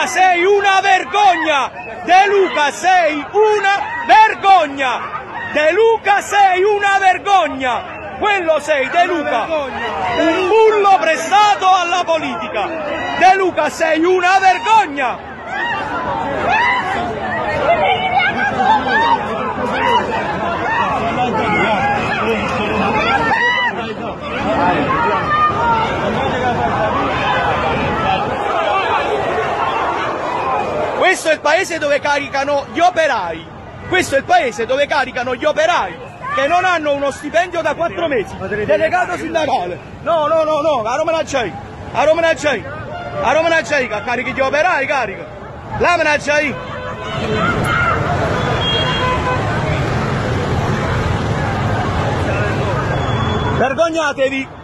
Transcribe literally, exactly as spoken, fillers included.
Luca sei una vergogna! De Luca sei una vergogna! De Luca sei una vergogna! Quello sei, De Luca! Un bullo prestato alla politica! De Luca sei una vergogna! Questo è il paese dove caricano gli operai, questo è il paese dove caricano gli operai che non hanno uno stipendio da quattro mesi, delegato sindacale. No, no, no, no, a Roma non c'è, a Roma non c'è, a Roma non c'è, che carichi gli operai, carica, là me non c'è. Vergognatevi!